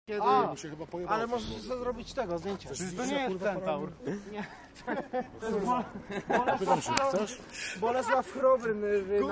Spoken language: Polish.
Kiedy... A, się chyba ale możesz sobie zrobić tego zdjęcia. To nie jest centaur. Nie. Pytam się, chcesz? Bolesław Chrobry.